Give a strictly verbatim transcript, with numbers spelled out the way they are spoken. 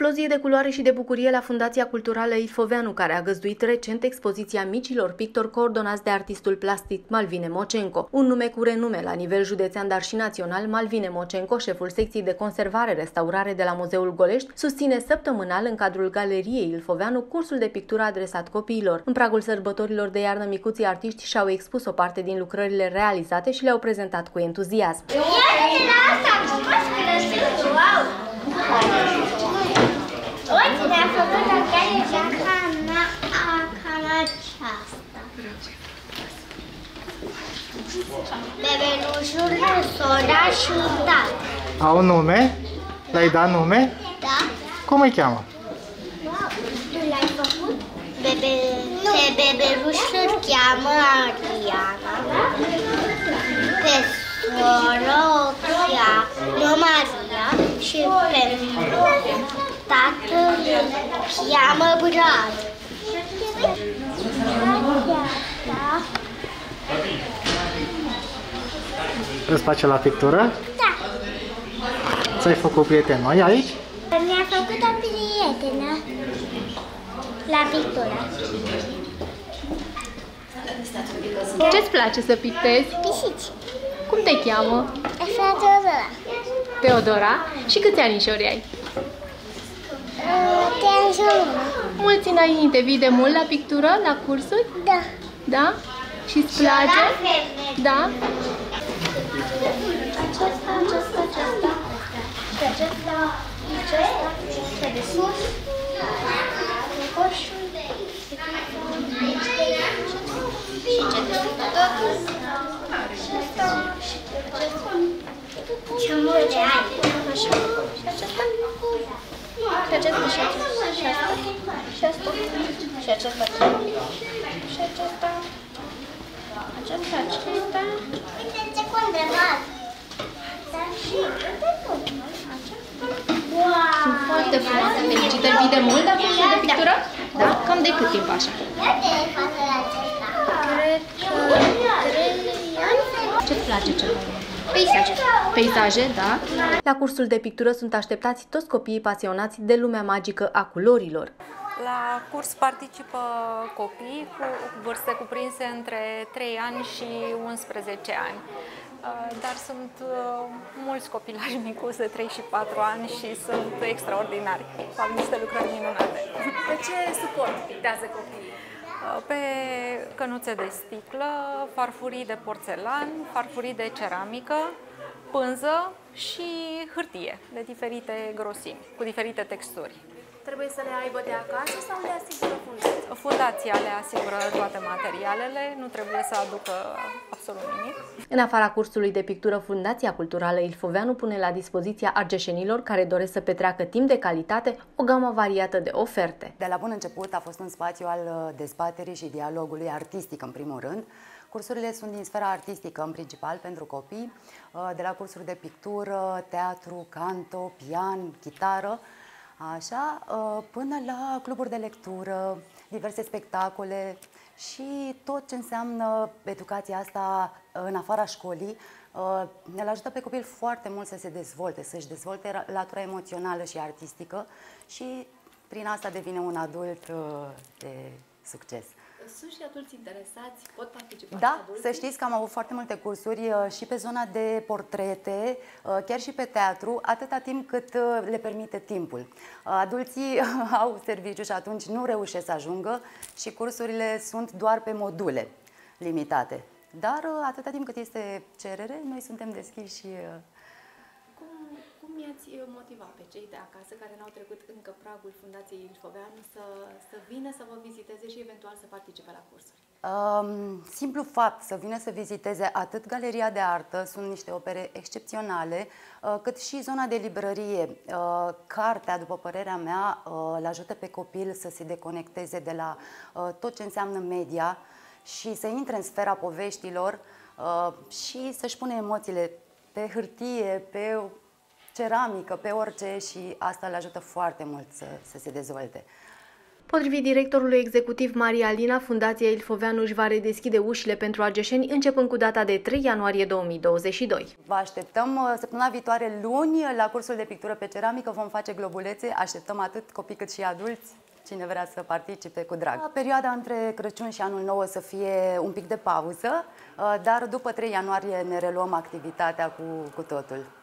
Explozie de culoare și de bucurie la Fundația Culturală Ilfoveanu, care a găzduit recent expoziția micilor pictori coordonați de artistul plastic Malvine Mocenco. Un nume cu renume la nivel județean, dar și național, Malvine Mocenco, șeful secției de conservare-restaurare de la Muzeul Golești, susține săptămânal în cadrul Galeriei Ilfoveanu cursul de pictură adresat copiilor. În pragul sărbătorilor de iarnă, micuții artiști și-au expus o parte din lucrările realizate și le-au prezentat cu entuziasm. Uite, ne-a făcut o chiar ca aceasta. Bebelușurile Sora și Udat. Au nume? Le-ai dat nume? Da. Cum îi cheamă? Tu l-ai făcut? Bebe... Pe bebelușul cheamă Ariana. Pe soră o cheamă Maria. Și pe tatăl îl cheamă Brad. Îți place la pictură? Da. Ți-ai făcut prieteni noi aici? Mi-a făcut o prietenă la pictură. Ce-ți place să pictezi? Pisici. Cum te cheamă? Așa Teodora. Teodora? Și câți anișori ai? Te ajung. Mulți înainte, vii de mult la pictură, la cursuri? Da. Da? Și-ți place? Da? Acesta, acesta, acesta. Și acesta, acesta, pe de sus. Coșul. Și ce de sus. Acesta și acesta. Ce multe ai. Așa. Și acesta. Și acesta și acesta. Și asta. Și asta. Și acesta. Și acesta. Acesta, acesta. Uite ce condremat. Sunt foarte frumoase. Felicitări, vii de mult la cursul de pictură? Da? Cam de cât timp așa? Cred că trei ani. Ce-ți place cel mai mult? Peisaje. Peisaje, da? La cursul de pictură sunt așteptați toți copiii pasionați de lumea magică a culorilor. La curs participă copii cu vârste cuprinse între trei ani și unsprezece ani. Dar sunt mulți copilași micuți de trei și patru ani și sunt extraordinari. Fac niște lucrări minunate. Pe ce suport pictează copiii? Pe cănuțe de sticlă, farfurii de porțelan, farfurii de ceramică, pânză și hârtie de diferite grosimi, cu diferite texturi. Trebuie să le aibă de acasă sau le asigură fundația? Fundația le asigură toate materialele, nu trebuie să aducă absolut nimic. În afara cursului de pictură, Fundația Culturală Ilfoveanu pune la dispoziția argeșenilor care doresc să petreacă timp de calitate o gamă variată de oferte. De la bun început a fost un spațiu al dezbaterii și dialogului artistic în primul rând. Cursurile sunt din sfera artistică în principal pentru copii, de la cursuri de pictură, teatru, canto, pian, chitară, așa, până la cluburi de lectură, diverse spectacole și tot ce înseamnă educația asta în afara școlii. Ne ajută pe copil foarte mult să se dezvolte, să-și dezvolte latura emoțională și artistică și prin asta devine un adult de succes. Sunt și adulți interesați? Pot participa? Da, să știți că am avut foarte multe cursuri și pe zona de portrete, chiar și pe teatru, atâta timp cât le permite timpul. Adulții au serviciu și atunci nu reușesc să ajungă și cursurile sunt doar pe module limitate. Dar atâta timp cât este cerere, noi suntem deschiși și... Cum, cum i-ați motiva pe cei de acasă care n-au trecut încă pragul Fundației Ilfoveanu să, să vină să vă viziteze și eventual să participe la cursuri? Um, simplu fapt să vină să viziteze atât Galeria de Artă, sunt niște opere excepționale, uh, cât și zona de librărie. Uh, cartea, după părerea mea, uh, îl ajută pe copil să se deconecteze de la uh, tot ce înseamnă media și să intre în sfera poveștilor uh, și să-și pune emoțiile pe hârtie, pe ceramică, pe orice și asta îl ajută foarte mult să, să se dezvolte. Potrivit directorului executiv Maria Alina, Fundația Ilfoveanu își va redeschide ușile pentru argeșeni începând cu data de trei ianuarie două mii douăzeci și doi. Vă așteptăm săptămâna viitoare luni la cursul de pictură pe ceramică, vom face globulețe, așteptăm atât copii cât și adulți, cine vrea să participe cu drag. Perioada între Crăciun și Anul Nou o să fie un pic de pauză, dar după trei ianuarie ne reluăm activitatea cu, cu totul.